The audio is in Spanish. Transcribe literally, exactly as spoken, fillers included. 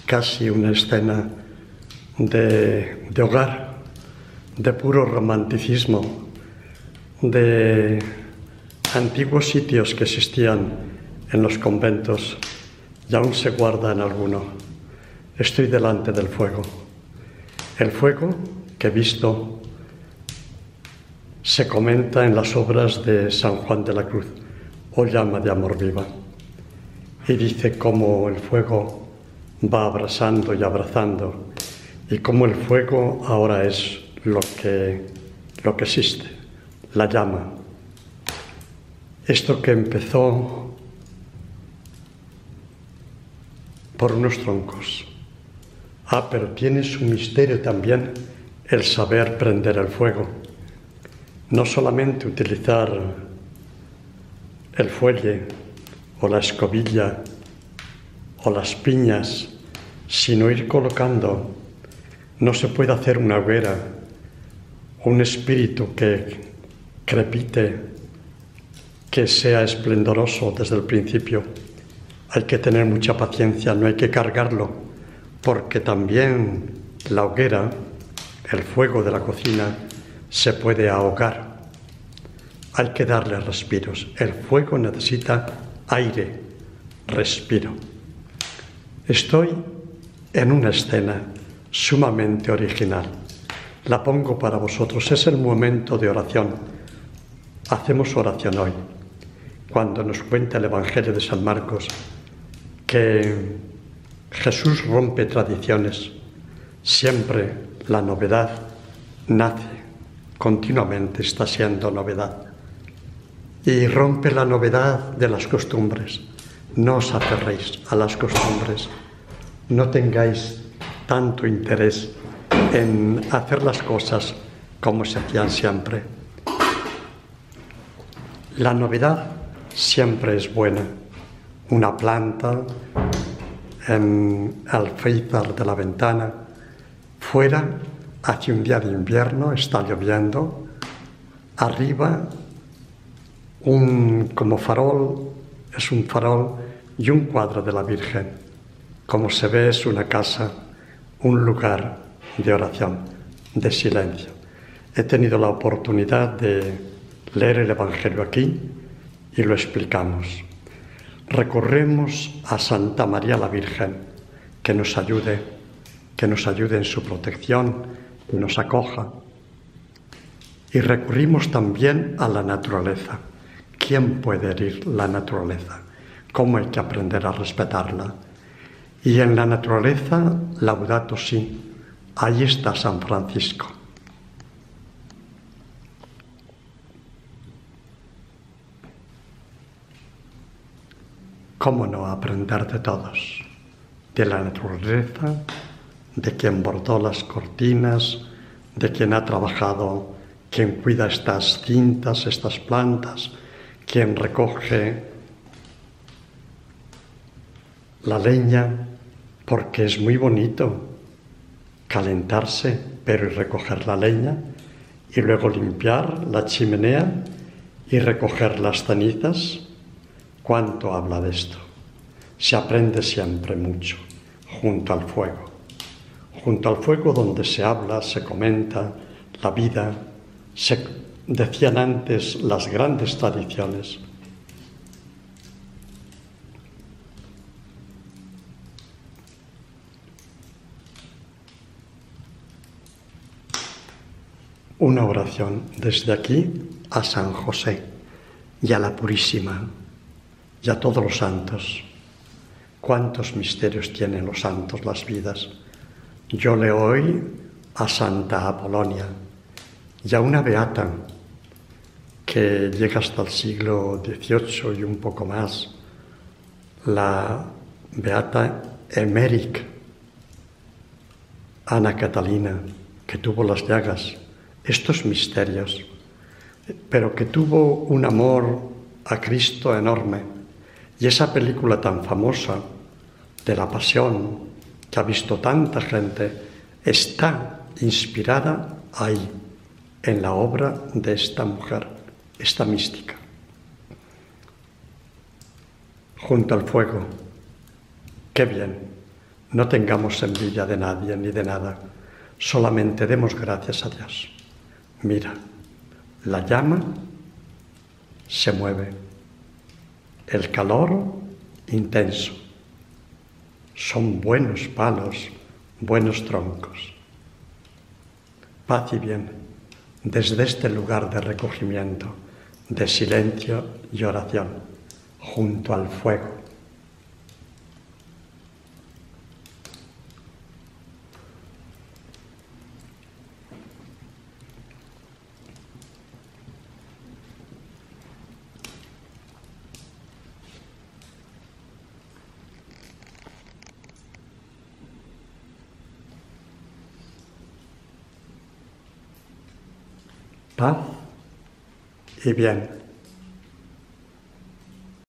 casi una escena de, de hogar, de puro romanticismo, de antiguos sitios que existían en los conventos y aún se guarda en alguno. Estoy delante del fuego. El fuego que he visto se comenta en las obras de San Juan de la Cruz, o llama de amor viva, y dice cómo el fuego va abrasando y abrazando, y cómo el fuego ahora es lo que, lo que existe, la llama. Esto que empezó por unos troncos. Ah, pero tiene su misterio también el saber prender el fuego. No solamente utilizar el fuelle o la escobilla o las piñas, sino ir colocando. No se puede hacer una hoguera, un espíritu que crepite, que sea esplendoroso desde el principio. Hay que tener mucha paciencia, no hay que cargarlo, porque también la hoguera, el fuego de la cocina, se puede ahogar. Hay que darle respiros. El fuego necesita aire, respiro. Estoy en una escena sumamente original. La pongo para vosotros. Es el momento de oración. Hacemos oración hoy. Cuando nos cuenta el Evangelio de San Marcos que Jesús rompe tradiciones, siempre la novedad nace, continuamente está siendo novedad. Y rompe la novedad de las costumbres. No os aferréis a las costumbres. No tengáis tanto interés en hacer las cosas como se hacían siempre. La novedad siempre es buena. Una planta, en el alféizar de la ventana, fuera hace un día de invierno, está lloviendo, arriba un como farol, es un farol y un cuadro de la Virgen. Como se ve, es una casa, un lugar de oración, de silencio. He tenido la oportunidad de leer el Evangelio aquí y lo explicamos. Recorremos a Santa María la Virgen, que nos ayude, que nos ayude en su protección, que nos acoja. Y recurrimos también a la naturaleza. ¿Quién puede herir la naturaleza? ¿Cómo hay que aprender a respetarla? Y en la naturaleza, Laudato Si, ahí está San Francisco. ¿Cómo no aprender de todos? De la naturaleza, de quien bordó las cortinas, de quien ha trabajado, quien cuida estas cintas, estas plantas, quien recoge la leña, porque es muy bonito calentarse, pero y recoger la leña, y luego limpiar la chimenea y recoger las cenizas. ¿Cuánto habla de esto? Se aprende siempre mucho, junto al fuego. Junto al fuego donde se habla, se comenta la vida, se decían antes las grandes tradiciones. Una oración desde aquí a San José y a la Purísima y a todos los santos. ¿Cuántos misterios tienen los santos las vidas? Yo leo hoy a Santa Apolonia y a una beata que llega hasta el siglo dieciocho y un poco más, la beata Emmerich, Ana Catalina, que tuvo las llagas. Estos misterios, pero que tuvo un amor a Cristo enorme. Y esa película tan famosa de la Pasión, que ha visto tanta gente, está inspirada ahí, en la obra de esta mujer, esta mística. Junto al fuego, qué bien, No tengamos envidia de nadie ni de nada, solamente demos gracias a Dios. Mira, la llama se mueve, el calor intenso. Son buenos palos, buenos troncos. Paz y bien, desde este lugar de recogimiento, de silencio y oración, junto al fuego. Paz y bien.